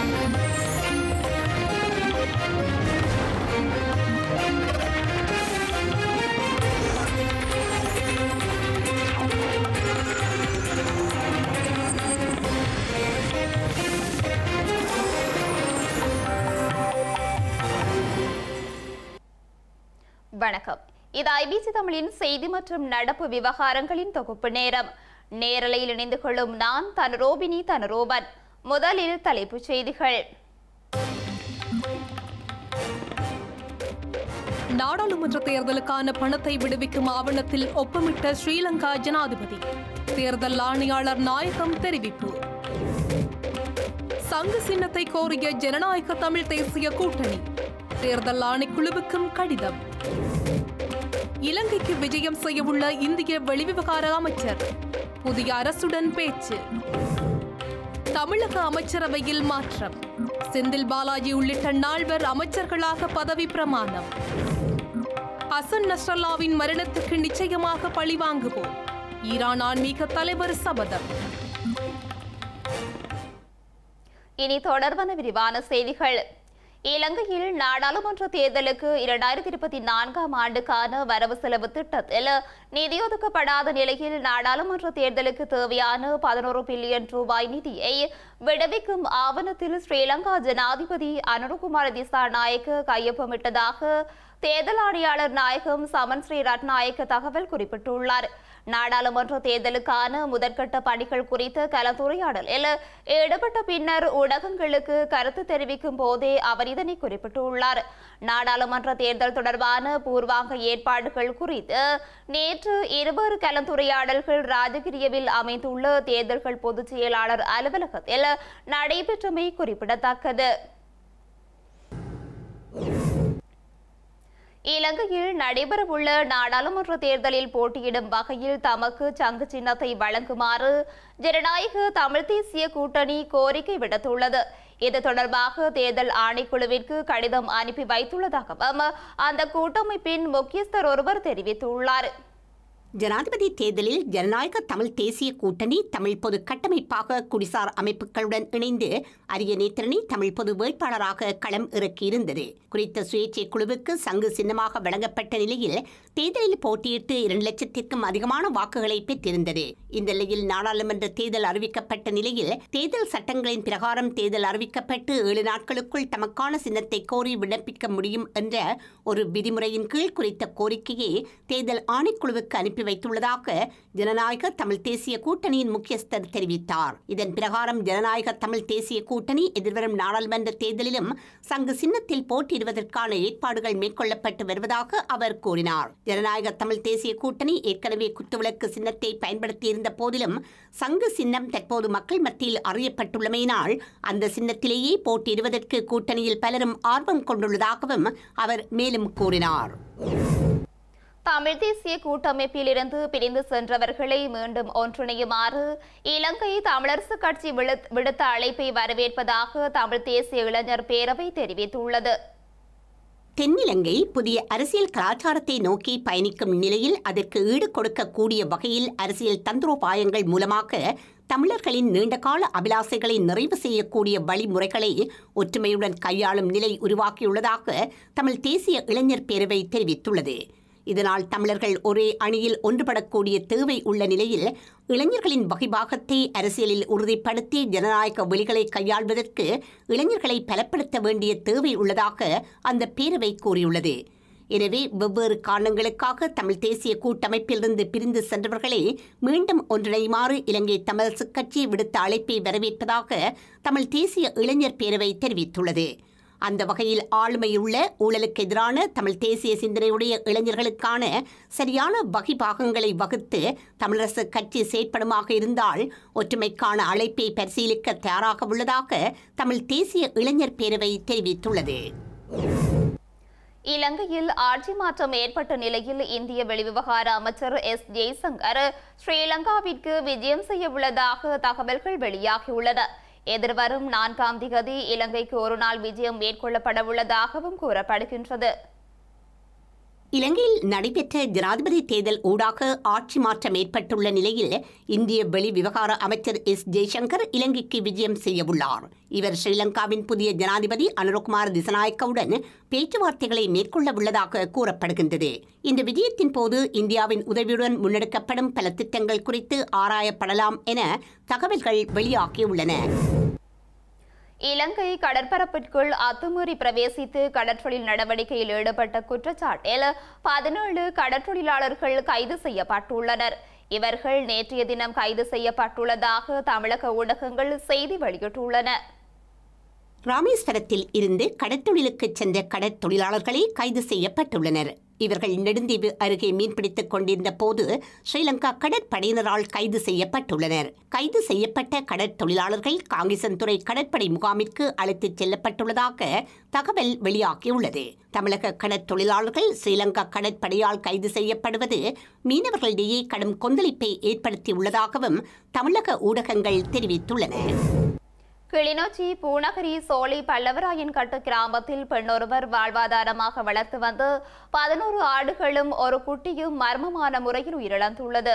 வணக்கம். இது ஐபிசி தமிழின் செய்தி மற்றும் நடப்பு விவகாரங்களின் தொகுப்பு நேரம். நேரலையில் இணைந்து கொள்ளும் நான் தனரோபினி தனரோபன். முதலில் தலைப்புச் செய்திகள். நாடாளுமன்ற தேர்தலுக்கான பணத்தை விடுவிக்கும் ஆவணத்தில் ஒப்பமிட்ட ஸ்ரீலங்கா ஜனாதிபதி. தேர்தல் ஆணையாளர் நாயகம் தெரிவிப்பு. சங்கு சின்னத்தை கோரிய ஜனநாயக தமிழ் தேசிய கூட்டணி. தேர்தல் ஆணைக்குழுவுக்கும் கடிதம். இலங்கைக்கு விஜயம் செய்யவுள்ள இந்திய வெளிவிவகார அமைச்சர். புதிய அரசுடன் பேச்சு. தமிழக அமைச்சரவையில் மாற்றம். செந்தில் பாலாஜி உள்ளிட்ட 4 அமைச்சர்களாக பதவி பிரமாணம். ஹசன் நஸ்ரல்லாவின் மரணத்துக்கு நிச்சயமாக பழிவாங்குவோம். ஈரான் ஆன்மீக தலைவர் சபதம். இனி தொடர்பான விரிவான செய்திகள். இலங்கையில் நாடாளுமன்ற தேர்தலுக்கு 2024ஆம் ஆண்டுக்கான வரவு செலவு திட்டத்தில் நிதி ஒதுக்கப்படாத நிலையில் நாடாளுமன்ற தேர்தலுக்கு தேவையான 11 பில்லியன் ரூபாய் நிதியை விடுவிக்கும் ஆவணத்தில் ஸ்ரீலங்கா ஜனாதிபதி அனுரகுமார திசாநாயக்க கையொப்பமிட்டதாக தேர்தல் ஆணையாளர் நாயகம் சமன் ஸ்ரீ ரத்நாயக்க தகவல் குறிப்பிட்டுள்ளார். நாடாளுமன்ற தேர்தலுக்கான முதற்கட்ட பணிகள் குறித்த கலந்துரையாடலில் ஈடுபட்ட பின்னர் ஊடகங்களுக்கு கருத்து தெரிவிக்கும் போதே அவர் இதனை குறிப்பிட்டுள்ளார். நாடாளுமன்ற தேர்தல் தொடர்பான பூர்வாங்க ஏற்பாடுகள் குறித்து நேற்று 2 கலந்துரையாடல்கள் ராஜகிரியவில் அமைந்துள்ள தேர்தல்கள் பொதுச் செயலாளர் அலுவலகத்தில் நடைபெற்றமை குறிப்பிடத்தக்கது. இலங்கையில் நடைபெறவுள்ள நாடாளுமன்ற தேர்தலில் போட்டியிடும் வகையில் தமக்கு சங்கு சின்னத்தை வழங்குமாறு ஜனநாயக தமிழ் தேசிய கூட்டணி கோரிக்கை விடுத்துள்ளது. இது தொடர்பாக தேர்தல் ஆணைக்குழுவிற்கு கடிதம் அனுப்பி வைத்துள்ளதாகவும் அந்த கூட்டமைப்பின் முக்கியஸ்தர் ஒருவர் தெரிவித்துள்ளார். ஜனாதிபதி தேர்தலில் ஜனநாயக தமிழ் தேசிய கூட்டணி தமிழ் பொது கட்டமைப்பாக குடிசார் அமைப்புகளுடன் இணைந்து அரியநேத்திரனை தமிழ் பொது வேட்பாளராக களம் இறக்கியிருந்தது. குறித்த சுயேட்சை குழுவுக்கு சங்கு சின்னமாக வழங்கப்பட்ட நிலையில் தேர்தலில் போட்டியிட்டு 2 லட்சத்திற்கும் அதிகமான வாக்குகளை பெற்றிருந்தது. இந்த நிலையில் நாடாளுமன்ற தேர்தல் அறிவிக்கப்பட்ட நிலையில் தேர்தல் சட்டங்களின் பிரகாரம் தேர்தல் அறிவிக்கப்பட்டு 7 நாட்களுக்குள் தமக்கான சின்னத்தை கோரி விண்ணப்பிக்க முடியும் என்ற ஒரு விதிமுறையின் கீழ் குறித்த கோரிக்கையை தேர்தல் ஆணைக்குழுவுக்கு அனுப்பி வைத்துள்ளதாக ஜனநாயக தமிழ் தேசிய கூட்டணியின் முக்கியஸ்தர் தெரிவித்தார். இதன் பிரகாரம் ஜனநாயக தமிழ் தேசிய கூட்டணி எதிர்வரும் நாடாளுமன்ற தேர்தலிலும் சங்கு சின்னத்தில் போட்டியிடுவதற்கான ஏற்பாடுகள் மேற்கொள்ளப்பட்டு வருவதாக அவர் கூறினார். ஜனநாயக தமிழ் தேசிய கூட்டணி ஏற்கனவே குத்துவிளக்கு சின்னத்தை பயன்படுத்தியிருந்த போதிலும் சங்கு சின்னம் தற்போது மக்கள் மத்தியில் அறியப்பட்டுள்ளமையினால் அந்த சின்னத்திலேயே போட்டியிடுவதற்கு கூட்டணியில் பலரும் ஆர்வம் கொண்டுள்ளதாகவும் அவர் மேலும் கூறினார். தமிழ் தேசிய கூட்டமைப்பிலிருந்து பிரிந்து சென்றவர்களை மீண்டும் ஒன்றிணையுமாறு இலங்கை தமிழரசு கட்சி விடுத்த அழைப்பை வரவேற்பதாக தமிழ் தேசிய இளைஞர் பேரவை தெரிவித்துள்ளது. தென்னிலங்கை புதிய அரசியல் கலாச்சாரத்தை நோக்கி பயணிக்கும் நிலையில் அதற்கு ஈடு கொடுக்கக்கூடிய வகையில் அரசியல் தந்திரோபாயங்கள் மூலமாக தமிழர்களின் நீண்டகால அபிலாசைகளை நிறைவு செய்யக்கூடிய வழிமுறைகளை ஒற்றுமையுடன் கையாளும் நிலை உருவாக்கியுள்ளதாக தமிழ் தேசிய இளைஞர் பேரவை தெரிவித்துள்ளது. இதனால் தமிழர்கள் ஒரே அணியில் ஒன்றுபடக்கூடிய தேவை உள்ள நிலையில் இளைஞர்களின் வகைபாகத்தை அரசியலில் உறுதிப்படுத்தி ஜனநாயக வழிகளை கையாள்வதற்கு இளைஞர்களை பலப்படுத்த வேண்டிய தேவை உள்ளதாக அந்த பேரவை கூறியுள்ளது. எனவே வெவ்வேறு காரணங்களுக்காக தமிழ் தேசிய கூட்டமைப்பிலிருந்து பிரிந்து சென்றவர்களை மீண்டும் ஒன்றிணையுமாறு இலங்கை தமிழரசு கட்சி விடுத்த அழைப்பை வரவேற்பதாக தமிழ் தேசிய இளைஞர் பேரவை தெரிவித்துள்ளது. அந்த வகையில் ஆளுமையுள்ள ஊழலுக்கு எதிரான தமிழ் தேசிய சிந்தனையுடைய இளைஞர்களுக்கான சரியான வகைபாகங்களை வகுத்து தமிழரசு கட்சி செயற்படுமாக இருந்தால் ஒற்றுமைக்கான அழைப்பை பரிசீலிக்க தயாராக உள்ளதாக தமிழ் தேசிய இளைஞர் பேரவை தெரிவித்துள்ளது. இலங்கையில் ஆட்சி மாற்றம் ஏற்பட்ட நிலையில் இந்திய வெளிவிவகார அமைச்சர் எஸ் ஜெய்சங்கர் ஸ்ரீலங்காவிற்கு விஜயம் செய்ய உள்ளதாக தகவல்கள் வெளியாகியுள்ளன. எதிர்வரும் 4ஆம் திகதி இலங்கைக்கு ஒரு நாள் விஜயம் மேற்கொள்ளப்பட உள்ளதாகவும் கூறப்படுகின்றது. இலங்கையில் நடைபெற்ற ஜனாதிபதி தேர்தல் ஊடாக ஆட்சி மாற்றம் ஏற்பட்டுள்ள நிலையில் இந்திய வெளி விவகார அமைச்சர் எஸ் ஜெய்சங்கர் இலங்கைக்கு விஜயம் செய்யவுள்ளார். இவர் ஸ்ரீலங்காவின் புதிய ஜனாதிபதி அனுரகுமார் திசநாயக்கவுடன் பேச்சுவார்த்தைகளை மேற்கொள்ள உள்ளதாக கூறப்படுகின்றது. இந்த விஜயத்தின் போது இந்தியாவின் உதவியுடன் முன்னெடுக்கப்படும் பல திட்டங்கள் குறித்து ஆராயப்படலாம் என தகவல்கள் வெளியாகியுள்ளன. இலங்கை கடற்பரப்பிற்குள் அத்துமீறி பிரவேசித்து கடற்றொழில் நடவடிக்கையில் ஈடுபட்ட குற்றச்சாட்டில் 17 கடற்றொழிலாளர்கள் கைது செய்யப்பட்டுள்ளனர். இவர்கள் நேற்றைய தினம் கைது செய்யப்பட்டுள்ளதாக தமிழக ஊடகங்கள் செய்தி வெளியிட்டுள்ளன. ராமேஸ்வரத்தில் இருந்து கடற்தொழிலுக்கு சென்ற கடற்தொழிலாளர்களே கைது செய்யப்பட்டுள்ளனர். இவர்கள் நெடுந்தீவு அருகே மீன்பிடித்துக் கொண்டிருந்த போது ஸ்ரீலங்கா கடற்படையினரால் கைது செய்யப்பட்டுள்ளனர். கைது செய்யப்பட்ட கடற்தொழிலாளர்கள் காங்கேசன்துறை கடற்படை முகாமிற்கு அழைத்துச் செல்லப்பட்டுள்ளதாக தகவல் வெளியாகியுள்ளது. தமிழக கடற்தொழிலாளர்கள் ஸ்ரீலங்கா கடற்படையால் கைது செய்யப்படுவது மீனவர்களிடையே கடும் கொந்தளிப்பை ஏற்படுத்தியுள்ளதாகவும் தமிழக ஊடகங்கள் தெரிவித்துள்ளன. கிளிநொச்சி பூநகரி சோலை பல்லவராயன் கட்டு கிராமத்தில் பெண்ணொருவர் வாழ்வாதாரமாக வளர்த்து வந்து 11 ஆடுகளும் ஒரு குட்டியும் மர்மமான முறையில் உயிரிழந்துள்ளது.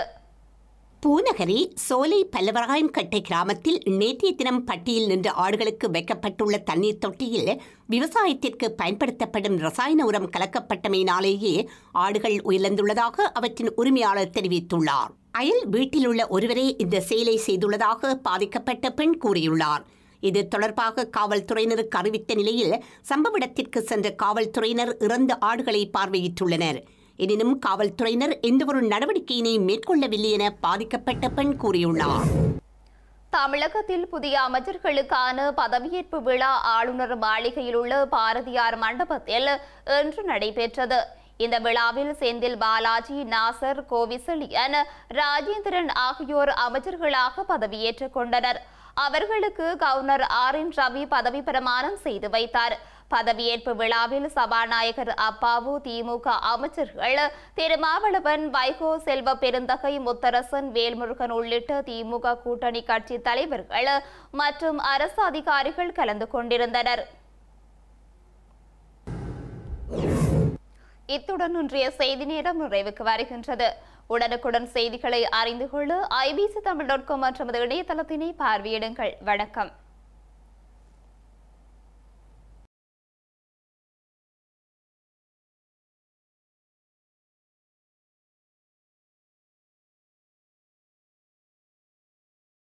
பூநகரி சோலை பல்லவராயன் கட்டை கிராமத்தில் நேற்றைய தினம் பட்டியில் நின்ற ஆடுகளுக்கு வைக்கப்பட்டுள்ள தண்ணீர் தொட்டியில் விவசாயத்திற்கு பயன்படுத்தப்படும் ரசாயன உரம் கலக்கப்பட்டமையினாலேயே ஆடுகள் உயிரிழந்துள்ளதாக அவற்றின் உரிமையாளர் தெரிவித்துள்ளார். அயல் வீட்டில் உள்ள ஒருவரே இந்த செயலை செய்துள்ளதாக பாதிக்கப்பட்ட பெண் கூறியுள்ளார். இது தொடர்பாக காவல்துறையினருக்கு அறிவித்த நிலையில் சம்பவ இடத்திற்கு சென்ற காவல்துறையினர் இறந்த ஆடுகளை பார்வையிட்டுள்ளனர். எனினும் காவல்துறையினர் எந்தவொரு நடவடிக்கையினையும் மேற்கொள்ளவில்லை என பாதிக்கப்பட்ட பெண் கூறியுள்ளார். தமிழகத்தில் புதிய அமைச்சர்களுக்கான பதவியேற்பு விழா ஆளுநர் மாளிகையில் உள்ள பாரதியார் மண்டபத்தில் இன்று நடைபெற்றது. இந்த விழாவில் செந்தில் பாலாஜி, நாசர், கோவிசெழியன், ராஜேந்திரன் ஆகியோர் அமைச்சர்களாக பதவியேற்றுக் கொண்டனர். அவர்களுக்கு கவர்னர் RN ரவி பதவி பிரமாணம் செய்து வைத்தார். பதவியேற்பு விழாவில் சபாநாயகர் அப்பாவு, திமுக அமைச்சர்கள் திருமாவளவன், வைகோ, செல்வ பெருந்தகை, முத்தரசன், வேல்முருகன் உள்ளிட்ட திமுக கூட்டணி கட்சி தலைவர்கள் மற்றும் அரசு அதிகாரிகள் கலந்து கொண்டிருந்தனர். இத்துடன் இன்றைய செய்தி நேரம் நிறைவுக்கு வருகின்றது. உடனுக்குடன் செய்திகளை அறிந்து கொள்ள IBCTamil.com என்ற இணையதளத்தினை பார்வையிடுங்கள். வணக்கம்.